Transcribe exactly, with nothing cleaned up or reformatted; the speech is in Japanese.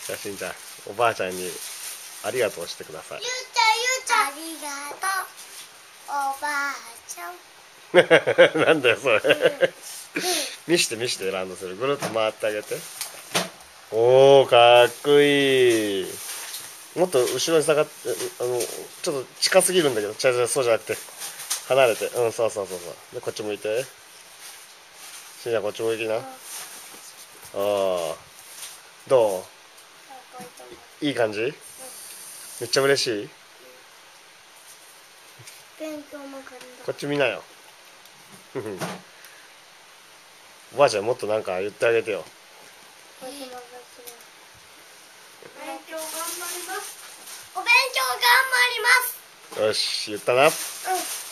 じゃあしんちゃん、おばあちゃんにありがとうしてください。 ゆうちゃん、ゆうちゃん、ありがとう、おばあちゃん。 なんだよそれ。見して見してランドセルぐるっと回ってあげて。おお、かっこいい。もっと後ろに下がって、あのちょっと近すぎるんだけど、ちゃちゃそうじゃなくて離れて、うん、そうそうそうそう。でこっち向いて。しんちゃんこっち向きな。ああ、どう？いい感じ？めっちゃ嬉しい。 勉強も頑張る。 こっち見なよ。おばあちゃんもっとなんか言ってあげてよ。 勉強頑張ります。お勉強頑張ります。 よし、言ったな。 うん。